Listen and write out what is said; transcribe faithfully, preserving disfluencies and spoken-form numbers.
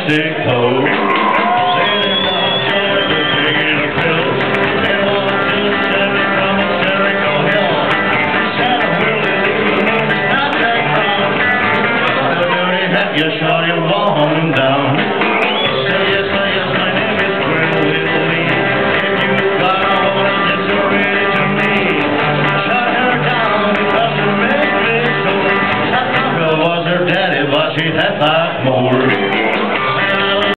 stick toe. Sailing down Georgia, taking a pill. And one, two, seven from a Jericho Hill. Santa Willie, not that crown. What a dirty hat you shot.